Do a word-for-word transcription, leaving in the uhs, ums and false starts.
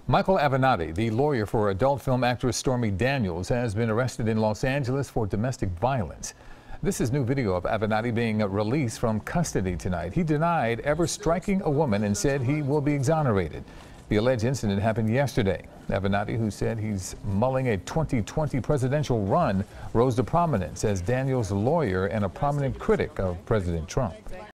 Michael Avenatti, the lawyer for adult film actress Stormy Daniels, has been arrested in Los Angeles for domestic violence. This is new video of Avenatti being released from custody tonight. He denied ever striking a woman and said he will be exonerated. The alleged incident happened yesterday. Avenatti, who said he's mulling a twenty twenty presidential run, rose to prominence as Daniels' lawyer and a prominent critic of President Trump.